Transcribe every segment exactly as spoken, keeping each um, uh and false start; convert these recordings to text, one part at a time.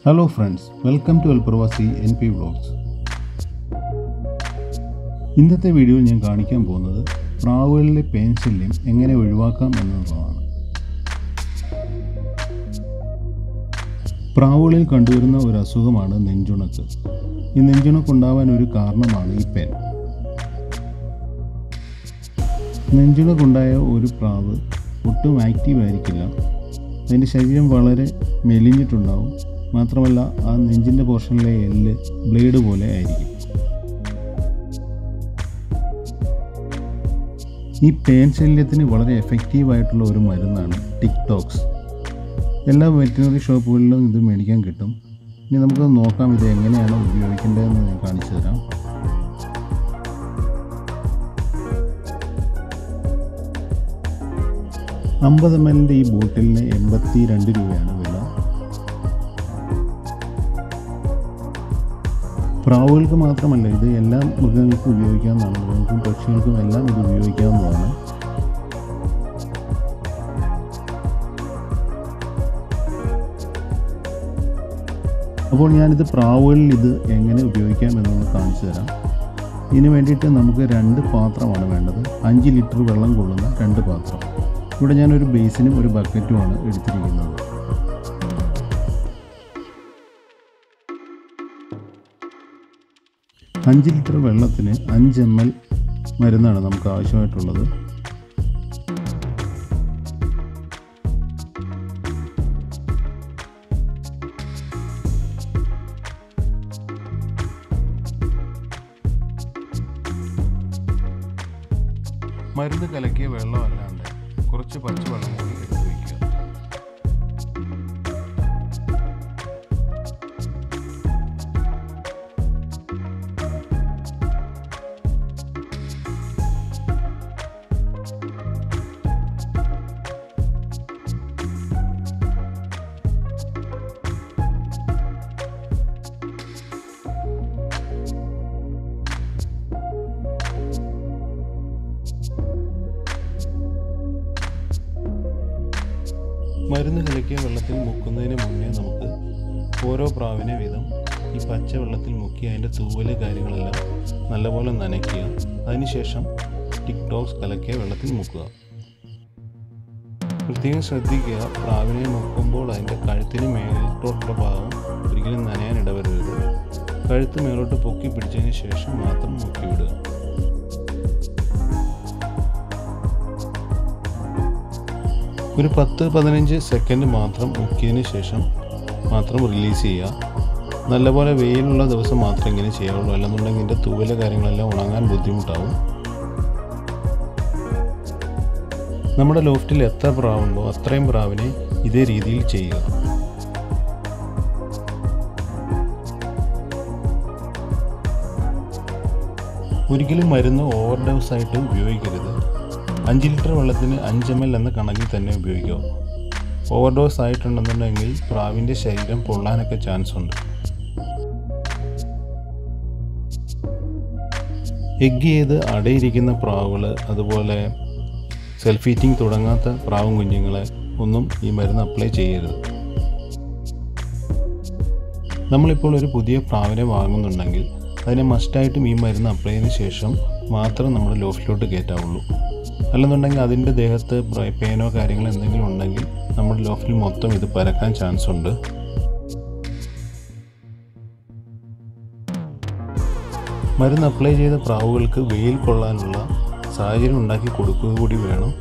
Hello friends, welcome to Alprovasi N P Vlogs. ഇന്നത്തെ വീഡിയോയിൽ ഞാൻ കാണിക്കാൻ പോകുന്നത് പ്രാവുകളിലെ പേൻ ശല്യം എങ്ങനെ ഒഴിവാക്കാം എന്നുള്ളതാണ്. പ്രാവുകളിൽ കണ്ടുവരുന്ന ഒരു അസുഖമാണ് നെഞ്ചുണക്ക്. ഈ നെഞ്ചുണക്കുണ്ടാവാൻ ഒരു കാരണമാണ് ഈ പേൻ. നെഞ്ചുണക്കുണ്ടായ ഒരു പ്രാവ് ഒട്ടും ആക്റ്റീവ് ആയിരിക്കില്ല. അതിൻ്റെ ശരീരം വളരെ മെലിഞ്ഞിട്ടുണ്ടാവും. മാത്രമല്ല ആ നെഞ്ചിൻ്റെ പോർഷനിലെ എല്ല് ബ്ലേഡ് പോലെ ആയിരിക്കും. ഈ പേൻ ശല്യത്തിന് വളരെ എഫക്റ്റീവായിട്ടുള്ള ഒരു മരുന്നാണ് ടിക്ടോക്സ്. എല്ലാ വെറ്റിനറി ഷോപ്പുകളിലും ഇത് മേടിക്കാൻ കിട്ടും. ഇനി നമുക്ക് നോക്കാം ഇത് എങ്ങനെയാണ് ഉപയോഗിക്കേണ്ടതെന്ന് ഞാൻ കാണിച്ചു തരാം. അമ്പത് എം എല്ലിൻ്റെ ഈ ബോട്ടിലിന് എൺപത്തി രണ്ട് രൂപയാണ് വില. പ്രാവുകൾക്ക് മാത്രമല്ല, ഇത് എല്ലാ മൃഗങ്ങൾക്കും ഉപയോഗിക്കാവുന്നതാണ്. മൃഗങ്ങൾക്കും പക്ഷികൾക്കും എല്ലാം ഇത് ഉപയോഗിക്കാവുന്നതാണ്. അപ്പോൾ ഞാനിത് പ്രാവുകളിൽ ഇത് എങ്ങനെ ഉപയോഗിക്കാം എന്നൊന്ന് കാണിച്ചു തരാം. ഇതിന് വേണ്ടിയിട്ട് നമുക്ക് രണ്ട് പാത്രമാണ് വേണ്ടത്. അഞ്ച് ലിറ്റർ വെള്ളം കൊള്ളുന്ന രണ്ട് പാത്രം. ഇവിടെ ഞാനൊരു ബേസിനും ഒരു ബക്കറ്റുമാണ് എടുത്തിരിക്കുന്നത്. അഞ്ച് ലിറ്റർ വെള്ളത്തിന് അഞ്ച് എം എൽ മരുന്നാണ് നമുക്ക് ആവശ്യമായിട്ടുള്ളത്. മരുന്ന് കലക്കിയ വെള്ളമല്ലാണ്ട് കുറച്ച് പച്ചവെള്ളം കൂടി എടുത്ത് വയ്ക്കുക. മരുന്ന് കലക്കിയ വെള്ളത്തിൽ മുക്കുന്നതിന് മുന്നേ നമുക്ക് ഓരോ പ്രാവിനെ വീതം ഈ പച്ച വെള്ളത്തിൽ മുക്കി അതിൻ്റെ തൂവല് കാര്യങ്ങളെല്ലാം നല്ലപോലെ നനയ്ക്കുക. അതിനുശേഷം ടിക്ടോക്സ് കലക്കിയ വെള്ളത്തിൽ മുക്കുക. പ്രത്യേകം ശ്രദ്ധിക്കുക, പ്രാവിനെ മുക്കുമ്പോൾ അതിൻ്റെ കഴുത്തിന് മേലോട്ടുള്ള ഭാഗം ഒരിക്കലും നനയാൻ ഇടവരരുത്. കഴുത്ത് മേലോട്ട് പൊക്കി പിടിച്ചതിന് ശേഷം മാത്രം മുക്കി വിടുക. ഒരു പത്ത് പതിനഞ്ച് സെക്കൻഡ് മാത്രം മുക്കിയതിന് ശേഷം മാത്രം റിലീസ് ചെയ്യുക. നല്ലപോലെ വെയിലുള്ള ദിവസം മാത്രം ഇങ്ങനെ ചെയ്യാവുള്ളൂ. അല്ലെന്നുണ്ടെങ്കിൽ ഇതിൻ്റെ തൂവല കാര്യങ്ങളെല്ലാം ഉണങ്ങാൻ ബുദ്ധിമുട്ടാവും. നമ്മുടെ ലോഫ്റ്റിൽ എത്ര പ്രാവുണ്ടോ അത്രയും പ്രാവിനെ ഇതേ രീതിയിൽ ചെയ്യുക. ഒരിക്കലും മരുന്ന് ഓവർ ഡോസ് ആയിട്ട് ഉപയോഗിക്കരുത്. അഞ്ച് ലിറ്റർ വെള്ളത്തിന് അഞ്ച് എം എൽ എന്ന കണക്കിൽ തന്നെ ഉപയോഗിക്കുക. ഓവർഡോസ് ആയിട്ടുണ്ടെന്നുണ്ടെങ്കിൽ പ്രാവിൻ്റെ ശരീരം പൊള്ളാനൊക്കെ ചാൻസ് ഉണ്ട്. എഗ് ചെയ്ത് അടയിരിക്കുന്ന പ്രാവുകൾ, അതുപോലെ സെൽഫ് ഈറ്റിംഗ് തുടങ്ങാത്ത പ്രാവും കുഞ്ഞുങ്ങളെ ഒന്നും ഈ മരുന്ന് അപ്ലൈ ചെയ്യരുത്. നമ്മളിപ്പോൾ ഒരു പുതിയ പ്രാവിനെ വാങ്ങുന്നുണ്ടെങ്കിൽ അതിനെ മസ്റ്റായിട്ടും ഈ മരുന്ന് അപ്ലൈ ചെയ്തതിന് ശേഷം മാത്രം നമ്മുടെ ലോഫ്റ്റിലോട്ട് കയറ്റാവുള്ളൂ. അല്ലെന്നുണ്ടെങ്കിൽ അതിൻ്റെ ദേഹത്ത് പേനോ കാര്യങ്ങളോ എന്തെങ്കിലും ഉണ്ടെങ്കിൽ നമ്മുടെ ലോഫ്റ്റിൽ മൊത്തം ഇത് പരക്കാൻ ചാൻസ് ഉണ്ട്. മരുന്ന് അപ്ലൈ ചെയ്ത പ്രാവുകൾക്ക് വെയിൽ കൊള്ളാനുള്ള സാഹചര്യം ഉണ്ടാക്കി കൊടുക്കുക കൂടി വേണം.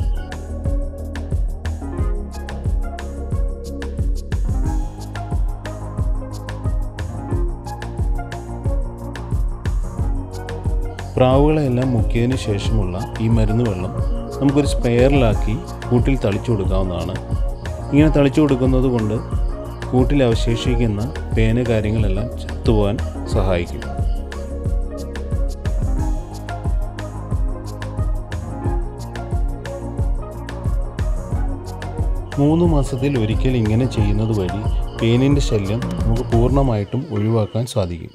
പ്രാവുകളെല്ലാം മുക്കിയതിന് ശേഷമുള്ള ഈ മരുന്ന് വെള്ളം നമുക്കൊരു സ്പെയറിലാക്കി കൂട്ടിൽ തളിച്ചു കൊടുക്കാവുന്നതാണ്. ഇങ്ങനെ തളിച്ചു കൊടുക്കുന്നത് കൊണ്ട് കൂട്ടിൽ അവശേഷിക്കുന്ന പേന കാര്യങ്ങളെല്ലാം ചത്തുപോകാൻ സഹായിക്കും. മൂന്ന് മാസത്തിൽ ഒരിക്കൽ ഇങ്ങനെ ചെയ്യുന്നത് വഴി പേനിൻ്റെ ശല്യം നമുക്ക് പൂർണ്ണമായിട്ടും ഒഴിവാക്കാൻ സാധിക്കും.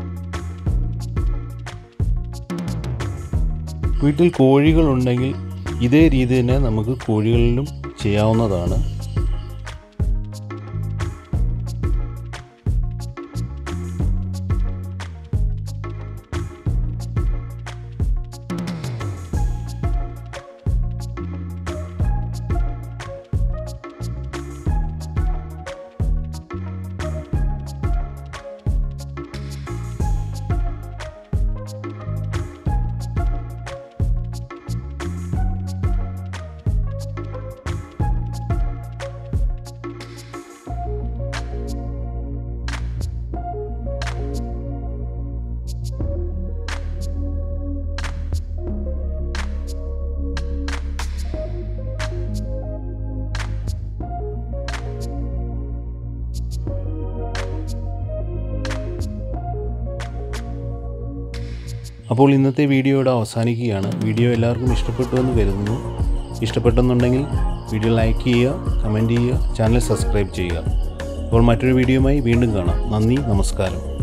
വീട്ടിൽ കോഴികളുണ്ടെങ്കിൽ ഇതേ രീതി തന്നെ നമുക്ക് കോഴികളിലും ചെയ്യാവുന്നതാണ്. അപ്പോൾ ഇന്നത്തെ വീഡിയോ ഇവിടെ അവസാനിക്കുകയാണ്. വീഡിയോ എല്ലാവർക്കും ഇഷ്ടപ്പെട്ടു എന്ന് കരുതുന്നു. ഇഷ്ടപ്പെട്ടെന്നുണ്ടെങ്കിൽ വീഡിയോ ലൈക്ക് ചെയ്യുക, കമൻറ്റ് ചെയ്യുക, ചാനൽ സബ്സ്ക്രൈബ് ചെയ്യുക. അപ്പോൾ മറ്റൊരു വീഡിയോയുമായി വീണ്ടും കാണാം. നന്ദി, നമസ്കാരം.